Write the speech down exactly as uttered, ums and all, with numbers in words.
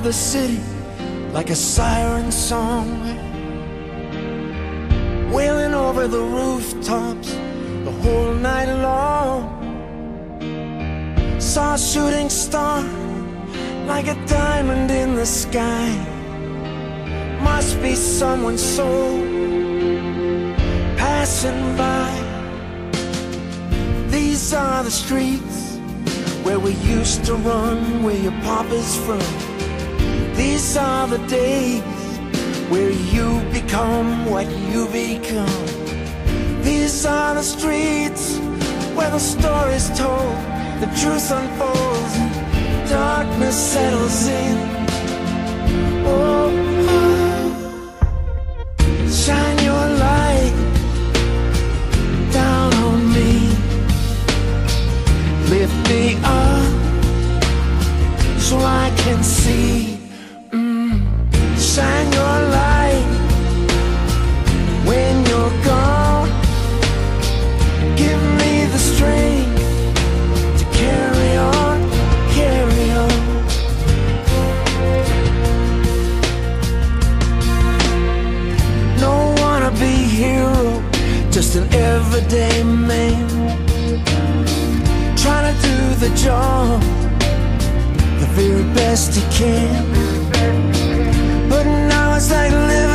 of the city like a siren song, wailing over the rooftops the whole night long. Saw a shooting star like a diamond in the sky. Must be someone's soul passing by. These are the streets where we used to run, where your papa's from. These are the days where you become what you become. These are the streets where the story's told, the truth unfolds, and darkness settles in. Oh, shine your light down on me, lift me up so I can see. Mm. Shine your light when you're gone. Give me the strength to carry on, carry on. No wannabe hero, just an everyday man, trying to do the job the very best he can. But now it's like living